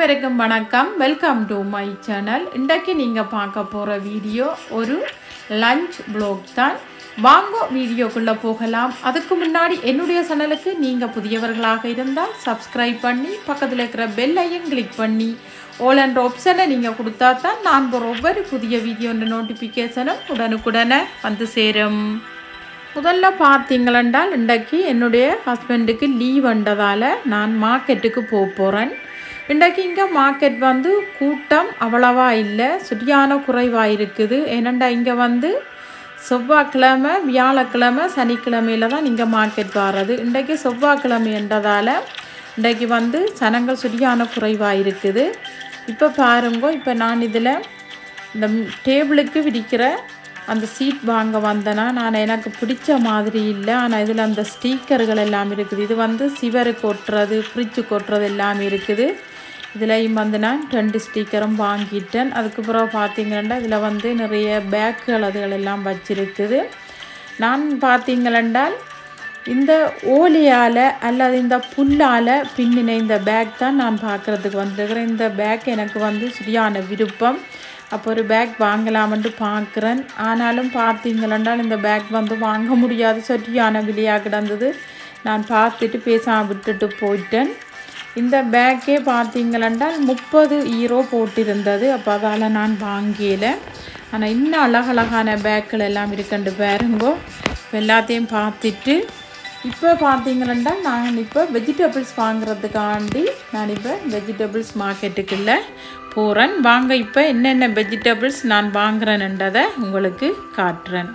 அனைவருக்கும் வணக்கம். Welcome to my channel. இன்றைக்கு நீங்கள் பார்க்க போகிற வீடியோ ஒரு லஞ்ச் வ்ளாக் தான். வாங்க வீடியோக்குள்ளே போகலாம். அதுக்கு முன்னாடி என்னுடைய சேனலுக்கு நீங்கள் புதியவர்களாக இருந்தால் சப்ஸ்கிரைப் பண்ணி பக்கத்தில் இருக்கிற பெல்லையும் கிளிக் பண்ணி ஆல் என்ற ஆப்ஷனை நீங்கள் கொடுத்தா தான் நான் போகிற ஒவ்வொரு புதிய வீடியோன்ற நோட்டிஃபிகேஷனும் உடனுக்குடனே வந்து சேரும். முதல்ல பார்த்தீங்களென்றால் இன்றைக்கு என்னுடைய ஹஸ்பண்டுக்கு லீவ் வந்ததால் நான் மார்க்கெட்டுக்கு போகிறேன். இன்றைக்கு இங்கே மார்க்கெட் வந்து கூட்டம் அவ்வளவா இல்லை, சரியான குறைவாக இருக்குது. ஏனண்டா இங்கே வந்து செவ்வாய்க்கிழமை, வியாழக்கிழமை, சனிக்கிழமையில் தான் இங்கே மார்க்கெட் வர்றது. இன்றைக்கு செவ்வாய்க்கிழமை என்றதால் இன்றைக்கு வந்து சனங்கள் சரியான குறைவாக இருக்குது. இப்போ பாருங்க, இப்போ நான் இதில் இந்த டேபிளுக்கு விரிக்கிற அந்த சீட் வாங்க வந்தேன்னா எனக்கு பிடிச்ச மாதிரி இல்லை. ஆனால் இதில் அந்த ஸ்டிக்கர்கள் எல்லாம் இருக்குது. இது வந்து சிவருக்கு ஒட்டுறது, ஃப்ரிட்ஜுக்கு ஒட்டுறது எல்லாமே இருக்குது. இதுலேயும் வந்து நான் 2 ஸ்டிக்கரும் வாங்கிட்டேன். அதுக்கப்புறம் பார்த்தீங்கன்னா இதில் வந்து நிறைய பேக்குகள் அதுகள் எல்லாம் வச்சிருக்குது. நான் பார்த்தீங்களென்றால் இந்த ஓலையால் அல்லது இந்த புல்லால் பின்னின இந்த பேக் தான் நான் பார்க்குறதுக்கு வந்துருக்கிறேன். இந்த பேக் எனக்கு வந்து சரியான விருப்பம். அப்போ ஒரு பேக் வாங்கலாமென்று பார்க்குறேன். ஆனாலும் பார்த்தீங்களென்றால் இந்த பேக் வந்து வாங்க முடியாது, சரியான விலையாக கிடந்தது. நான் பார்த்துட்டு பேசாமல் விட்டுட்டு போயிட்டேன். இந்த பேக்கே பார்த்தீங்களென்றால் 30 யூரோ போட்டிருந்தது. அப்போ அதால் நான் வாங்கலை. ஆனால் இன்னும் அழகழகான பேக்கில் எல்லாம் இருக்குண்டு பாருங்கோ. இப்போ எல்லாத்தையும் பார்த்துட்டு இப்போ பார்த்தீங்களென்றால் நான் இப்போ வெஜிடபிள்ஸ் வாங்குறதுக்காண்டி நான் இப்போ வெஜிடபிள்ஸ் மார்க்கெட்டுக்குள்ளே போகிறேன். வாங்க இப்போ என்னென்ன வெஜிடபிள்ஸ் நான் வாங்குறேன்ன்றதை உங்களுக்கு காட்டுறேன்.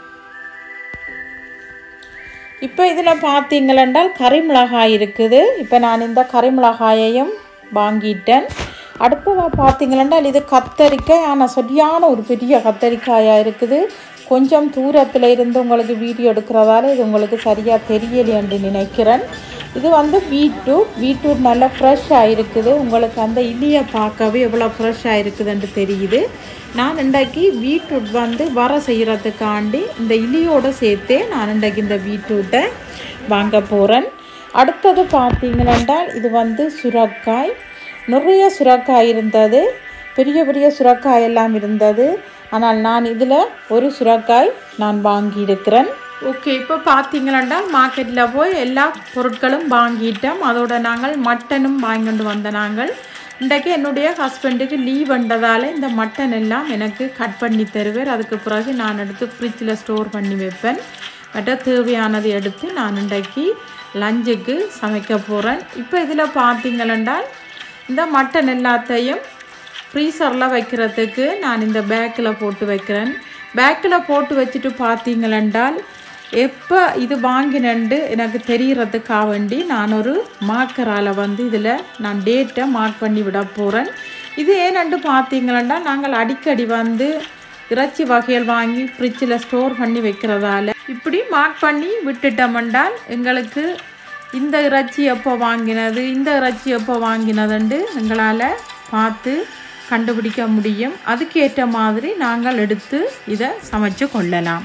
இப்போ இதில் பார்த்தீங்களென்றால் கறிமிளகாய் இருக்குது. இப்போ நான் இந்த கறிமிளகாயையும் வாங்கிட்டேன். அடுத்ததாக பார்த்தீங்களென்றால் இது கத்தரிக்காய். ஆனால் சரியான ஒரு பெரிய கத்தரிக்காயாக இருக்குது. கொஞ்சம் தூரத்தில் இருந்து உங்களுக்கு வீடியோ எடுக்கிறதால இது உங்களுக்கு சரியாக தெரியலை என்று நினைக்கிறேன். இது வந்து பீட்ரூட் நல்லா ஃப்ரெஷ்ஷாக இருக்குது. உங்களுக்கு அந்த இலியை பார்க்கவே எவ்வளோ ஃப்ரெஷ்ஷாக இருக்குதுன்னு தெரியுது. நான் இன்றைக்கு பீட்ரூட் வந்து வர செய்கிறதுக்காண்டி இந்த இலியோடு சேர்த்தே நான் இன்றைக்கு இந்த பீட்ரூட்டை வாங்க போகிறேன். அடுத்தது பார்த்தீங்களென்றால் இது வந்து சுரக்காய். நிறைய சுரக்காய் இருந்தது, பெரிய பெரிய சுரக்காய் எல்லாம் இருந்தது. ஆனால் நான் இதில் ஒரு சுரக்காய் நான் வாங்கியிருக்கிறேன். ஓகே, இப்போ பார்த்தீங்களா மார்க்கெட்டில் போய் எல்லா பொருட்களும் வாங்கிட்டோம். அதோட நாங்கள் மட்டனும் வாங்கிட்டு வந்த நாங்கள் இன்றைக்கு என்னுடைய ஹஸ்பண்டுக்கு லீவ் வந்ததால் இந்த மட்டன் எல்லாம் எனக்கு கட் பண்ணி தருவேன். அதுக்கு பிறகு நான் எடுத்து ஃப்ரிட்ஜில் ஸ்டோர் பண்ணி வைப்பேன். மற்ற தேவையானது எடுத்து நான் இன்றைக்கு லஞ்சுக்கு சமைக்க போகிறேன். இப்போ இதில் பார்த்தீங்களென்றால் இந்த மட்டன் எல்லாத்தையும் ஃப்ரீசரில் வைக்கிறதுக்கு நான் இந்த பேக்கில் போட்டு வைக்கிறேன். பேக்கில் போட்டு வச்சுட்டு பார்த்தீங்களென்றால் எப்போ இது வாங்கினண்டு எனக்கு தெரிகிறதுக்காக வேண்டி நான் ஒரு மார்க்கரால் வந்து இதில் நான் டேட்டை மார்க் பண்ணி விட போகிறேன். இது ஏனென்று பார்த்தீங்களென்னா நாங்கள் அடிக்கடி வந்து இறைச்சி வகைகள் வாங்கி ஃப்ரிட்ஜில் ஸ்டோர் பண்ணி வைக்கிறதால இப்படி மார்க் பண்ணி விட்டுட்டோம்னால் எங்களுக்கு இந்த இறைச்சி எப்போ வாங்கினது, இந்த இறைச்சி எப்போ வாங்கினதுண்டு எங்களால் பார்த்து கண்டுபிடிக்க முடியும். அதுக்கேற்ற மாதிரி நாங்கள் எடுத்து இதை சமைச்சு கொள்ளலாம்.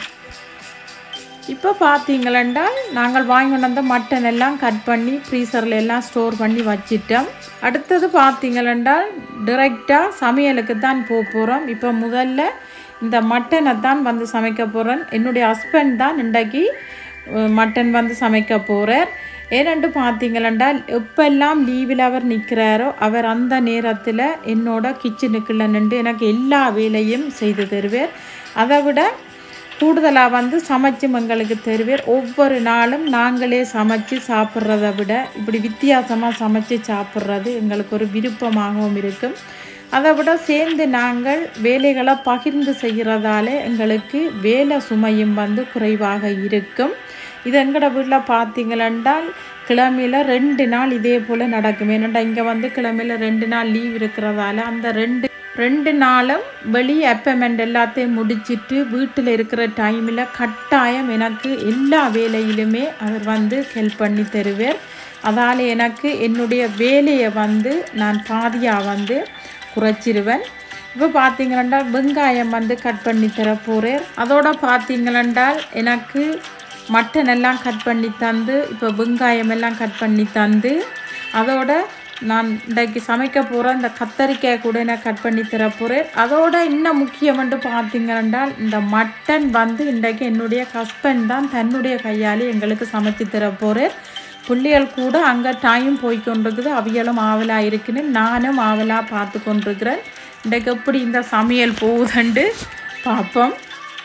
இப்போ பார்த்தீங்களென்றால் நாங்கள் வாங்கி வந்த மட்டன் எல்லாம் கட் பண்ணி ஃப்ரீசரில் எல்லாம் ஸ்டோர் பண்ணி வச்சிட்டோம். அடுத்தது பார்த்தீங்களென்றால் டிரெக்டாக சமையலுக்கு தான் போகிறோம். இப்போ முதல்ல இந்த மட்டனை தான் வந்து சமைக்க போகிறேன். என்னுடைய ஹஸ்பண்ட் தான் இன்றைக்கு மட்டன் வந்து சமைக்க போகிறார். ஏனென்று பார்த்தீங்களென்றால் எப்பெல்லாம் லீவில் அவர் நிற்கிறாரோ அவர் அந்த நேரத்தில் என்னோட கிச்சனுக்குள்ளே நின்று எனக்கு எல்லா வேலையும் செய்து தருவார். அதை விட கூடுதலாக வந்து சமைச்சும் எங்களுக்கு தருவார். ஒவ்வொரு நாளும் நாங்களே சமைச்சு சாப்பிட்றத விட இப்படி வித்தியாசமாக சமைச்சு சாப்பிட்றது எங்களுக்கு ஒரு விருப்பமாகவும் இருக்கும். அதை விட சேர்ந்து நாங்கள் வேலைகளை பகிர்ந்து செய்கிறதால எங்களுக்கு வேலை சுமையும் வந்து குறைவாக இருக்கும். இது எங்களோட வீட்டில் பார்த்தீங்களென்றால் கிழமையில் 2 நாள் இதே போல் நடக்கும். ஏன்னா இங்கே வந்து கிழமையில் 2 நாள் லீவ் இருக்கிறதால அந்த ரெண்டு நாளும் வெளி அப்பாயின்மெண்ட் எல்லாத்தையும் முடிச்சுட்டு வீட்டில் இருக்கிற டைமில் கட்டாயம் எனக்கு எல்லா வேலையிலுமே அவர் வந்து ஹெல்ப் பண்ணி தருவார். அதால் எனக்கு என்னுடைய வேலையை வந்து நான் பாதியாக வந்து குறைச்சிருவேன். இப்போ பார்த்தீங்களென்றால் வெங்காயம் வந்து கட் பண்ணி தர போகிறார். அதோட பார்த்தீங்களென்றால் எனக்கு மட்டன் எல்லாம் கட் பண்ணி தந்து இப்போ வெங்காயம் எல்லாம் கட் பண்ணி தந்து அதோட நான் இன்றைக்கு சமைக்க போகிறேன். இந்த கத்தரிக்காய் கூட நான் கட் பண்ணி தரப்போகிறேன். அதோட இன்னும் முக்கியமென்று பார்த்தீங்கன்னால் இந்த மட்டன் வந்து இன்றைக்கு என்னுடைய ஹஸ்பண்ட் தான் தன்னுடைய கையால் எங்களுக்கு சமைச்சு தரப்போகிறேன். பிள்ளைகள் கூட அங்கே டைம் போய்கொண்டிருக்குது. அவியலும் ஆவலாக இருக்குன்னு நானும் ஆவலாக பார்த்து கொண்டிருக்கிறேன். இன்றைக்கு எப்படி இந்த சமையல் போகுதுண்டு பார்ப்போம்.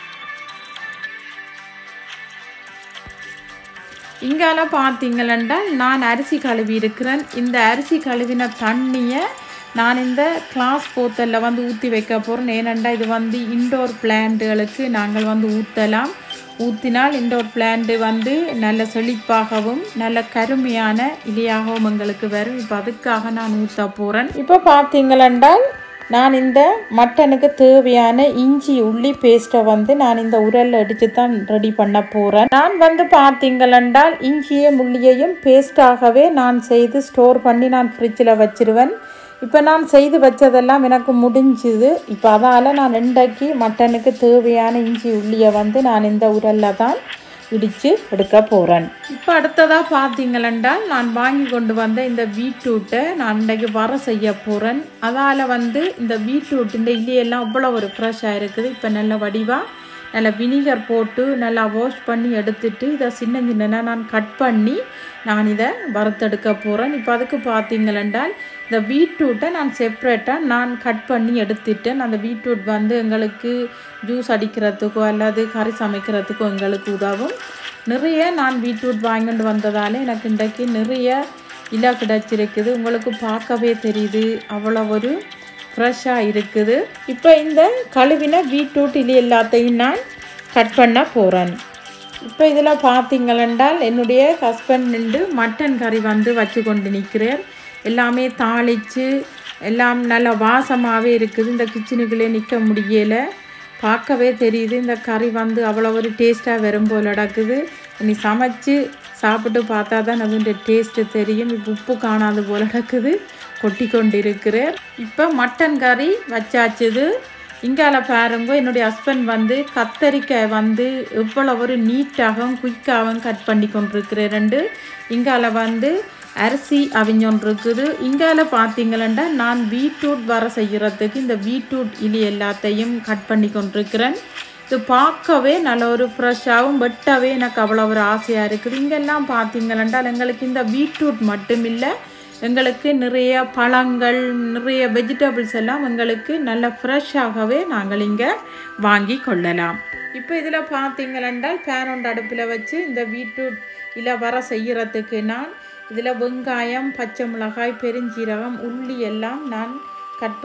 இங்கால பார்த்தீங்களென்றால் நான் அரிசி கழுவி இருக்கிறேன். இந்த அரிசி கழுவின தண்ணியை நான் இந்த கிளாஸ் போத்தலில் வந்து ஊற்றி வைக்க போகிறேன். ஏனென்றால் இது வந்து இன்டோர் பிளான்ட்டுகளுக்கு நாங்கள் வந்து ஊற்றலாம். ஊற்றினால் இன்டோர் பிளான்ட்டு வந்து நல்ல செழிப்பாகவும் நல்ல கருமையான இலையாகவும் எங்களுக்கு வரும். இப்போ அதுக்காக நான் ஊற்ற போகிறேன். இப்போ பார்த்தீங்களென்றால் நான் இந்த மட்டனுக்கு தேவையான இஞ்சி உள்ளி பேஸ்ட்டை வந்து நான் இந்த உரலில் அடித்து தான் ரெடி பண்ண போகிறேன். நான் வந்து பார்த்தீங்களென்றால் இஞ்சியும் உள்ளியையும் பேஸ்ட்டாகவே நான் செய்து ஸ்டோர் பண்ணி நான் ஃப்ரிட்ஜில் வச்சிருவேன். இப்போ நான் செய்து வச்சதெல்லாம் எனக்கு முடிஞ்சுது. இப்போ அதால் நான் இன்றைக்கு மட்டனுக்கு தேவையான இஞ்சி உள்ளியை வந்து நான் இந்த உரலில் தான் இடித்து எடுக்க போகிறேன். இப்போ அடுத்ததாக பார்த்தீங்களென்றால் நான் வாங்கி கொண்டு வந்த இந்த பீட்ரூட்டை நான் இன்றைக்கு வர செய்ய போகிறேன். அதால் வந்து இந்த பீட்ரூட் இந்த இலையெல்லாம் அவ்வளோ ஒரு ஃப்ரெஷ்ஷாக இருக்குது. இப்போ நல்ல வடிவாக நல்லா வினிகர் போட்டு நல்லா வாஷ் பண்ணி எடுத்துட்டு இதை சின்ன சின்னதாக நான் கட் பண்ணி நான் இதை வறுத்தெடுக்க போகிறேன். இப்போ அதுக்கு பார்த்தீங்களென்றால் இந்த பீட்ரூட்டை நான் செப்ரேட்டாக நான் கட் பண்ணி எடுத்துட்டேன். அந்த பீட்ரூட் வந்து எங்களுக்கு ஜூஸ் அடிக்கிறதுக்கோ அல்லது கறி சமைக்கிறதுக்கோ எங்களுக்கு உதவும். நிறைய நான் பீட்ரூட் வாங்கிட்டு வந்ததால் எனக்கு இன்றைக்கு நிறைய இலை கிடச்சிருக்குது. உங்களுக்கு பார்க்கவே தெரியுது அவ்வளோ ஒரு ஃப்ரெஷ்ஷாக இருக்குது. இப்போ இந்த கழுவின பீட்ரூட் இலை எல்லாத்தையும் நான் கட் பண்ண போகிறேன். இப்போ இதில் பார்த்தீங்களென்றால் என்னுடைய ஹஸ்பண்ட் நின்று மட்டன் கறி வந்து வச்சு கொண்டு நிற்கிறேன். எல்லாமே தாளித்து எல்லாம் நல்ல வாசமாகவே இருக்குது. இந்த கிச்சனுக்குள்ளே நிற்க முடியலை. பார்க்கவே தெரியுது இந்த கறி வந்து அவ்வளோ ஒரு டேஸ்ட்டாக வரும் போல் நடக்குது. இனி சமைச்சு சாப்பிட்டு பார்த்தா தான் அதோட டேஸ்ட்டு தெரியும். இப்போ உப்பு காணாது போல் நடக்குது. கொட்டி கொண்டு இருக்கிறேன். இப்போ மட்டன் கறி வச்சாச்சுது. இங்கால பாருங்க என்னுடைய ஹஸ்பண்ட் வந்து கத்தரிக்காய் வந்து எவ்வளோ ஒரு நீட்டாகவும் குயிக்காகவும் கட் பண்ணி கொண்டிருக்கிறேன். இங்கால வந்து அரிசி அவிஞ்சொன்றிருக்குது. இங்கால பார்த்தீங்களா நான் பீட்ரூட் வர செய்கிறதுக்கு இந்த பீட்ரூட் இலி எல்லாத்தையும் கட் பண்ணி கொண்டிருக்கிறேன். இது பார்க்கவே நல்ல ஒரு ஃப்ரெஷ்ஷாகவும் வெட்டவே எனக்கு அவ்வளோ ஒரு ஆசையாக இருக்குது. இங்கெல்லாம் பார்த்தீங்களா எங்களுக்கு இந்த பீட்ரூட் மட்டும் இல்லை, எங்களுக்கு நிறைய பழங்கள் நிறைய வெஜிடபிள்ஸ் எல்லாம் எங்களுக்கு நல்ல ஃப்ரெஷ்ஷாகவே நாங்கள் இங்கே வாங்கி கொள்ளலாம். இப்போ இதில் பார்த்தீங்களென்றால் பேன் ஒன்று அடுப்பில் வச்சு இந்த பீட்ரூட் இலை வர செய்கிறதுக்கு நான் இதில் வெங்காயம் பச்சை மிளகாய் பெருஞ்சீரகம் உள்ளி எல்லாம் நான் கட்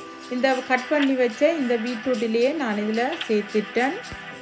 பண்ணி வச்ச இந்த பீட்ரூட்டிலேயே நான் இதில் சேர்த்துட்டேன்.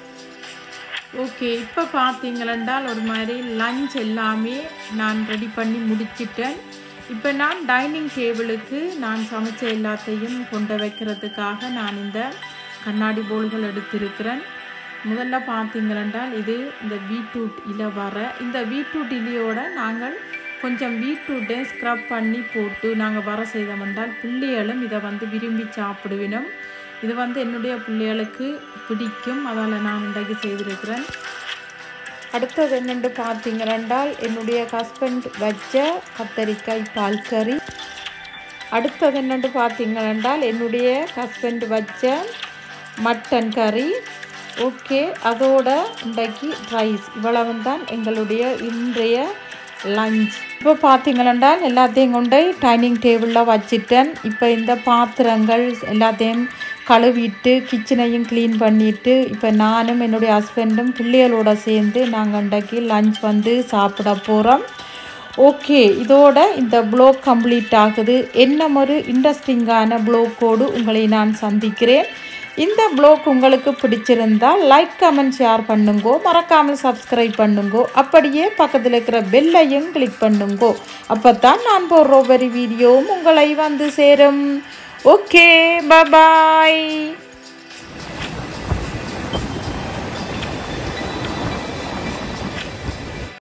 ஓகே, இப்போ பார்த்தீங்களென்றால் ஒரு மாதிரி லஞ்ச் எல்லாமே நான் ரெடி பண்ணி முடிச்சிட்டேன். இப்போ நான் டைனிங் டேபிளுக்கு நான் சமைச்ச எல்லாத்தையும் கொண்டு வைக்கிறதுக்காக நான் இந்த கண்ணாடி போல்கள் எடுத்திருக்கிறேன். முதல்ல பார்த்தீங்களென்றால் இது இந்த பீட்ரூட் இலை வர இந்த பீட்ரூட் இலையோட நாங்கள் கொஞ்சம் பீட்ரூட்டை ஸ்க்ரப் பண்ணி போட்டு நாங்கள் வர செய்தோம்னால் பிள்ளைகளும் இதை வந்து விரும்பி சாப்பிடுவினோம். இது வந்து என்னுடைய பிள்ளைகளுக்கு பிடிக்கும். அதால் நான் இன்றைக்கு செய்திருக்கிறேன். அடுத்தது என்னென்று பார்த்தீங்களென்றால் என்னுடைய ஹஸ்பண்ட் வச்ச கத்தரிக்காய் பால் கறி. அடுத்தது என்னென்று பார்த்தீங்களென்றால் என்னுடைய ஹஸ்பண்ட் வச்ச மட்டன் கறி. ஓகே, அதோட இன்றைக்கு ரைஸ். இவ்வளவு தான் எங்களுடைய இன்றைய லஞ்ச். இப்போ பார்த்தீங்களென்றால் எல்லாத்தையும் கொண்டு டைனிங் டேபிளில் வச்சிட்டேன். இப்போ இந்த பாத்திரங்கள் எல்லாத்தையும் கழுவிட்டு கிச்சனையும் க்ளீன் பண்ணிவிட்டு இப்போ நானும் என்னுடைய ஹஸ்பண்டும் பிள்ளைகளோடு சேர்ந்து நாங்கள் இன்றைக்கு லஞ்ச் வந்து சாப்பிட போகிறோம். ஓகே, இதோட இந்த ப்ளாக் கம்ப்ளீட் ஆகுது. என்ன ஒரு இன்ட்ரெஸ்டிங்கான ப்ளாக்கோடு உங்களை நான் சந்திக்கிறேன். இந்த ப்ளாக் உங்களுக்கு பிடிச்சிருந்தால் லைக் கமெண்ட் ஷேர் பண்ணுங்கோ, மறக்காமல் சப்ஸ்கிரைப் பண்ணுங்கோ, அப்படியே பக்கத்தில் இருக்கிற பெல்லையும் கிளிக் பண்ணுங்கோ. அப்போ தான் நான் போடுற ஒவ்வொரு வீடியோவும் உங்களை வந்து சேரும். ஓகே, பாய்.